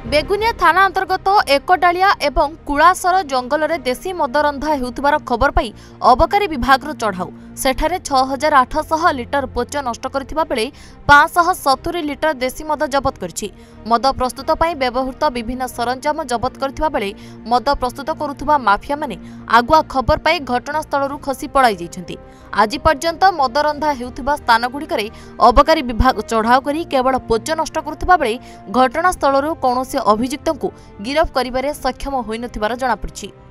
बेगुनिया थाना अंतर्गत एकडालिया एवं कुलासर जंगल में देशी मद रंधा हेउथिबार खबर पाई अबकारी विभाग चढ़ाऊ सेठारे 6800 लिटर पोच नष्ट करथिबा बेले 570 लिटर देशी मद जबत करछि। मद प्रस्तुत पाई व्यवहृत विभिन्न सरंजाम जबत करथिबा बेले मद प्रस्तुत करुथुबा माफिया माने आगुआ खबर पाई घटनास्थल खसी पड़ाई जाइछन्ति। आज पर्यंत मद रंधा हेउथिबा स्थान गुड़िकरे अबकारी विभाग चढ़ाऊ करी केवल पोच नष्ट करुथुबा बेले घटनास्थल कौनसी अभियुक्त को गिरफ करिबारे सक्षम होई नथिबार जणापड़िछि।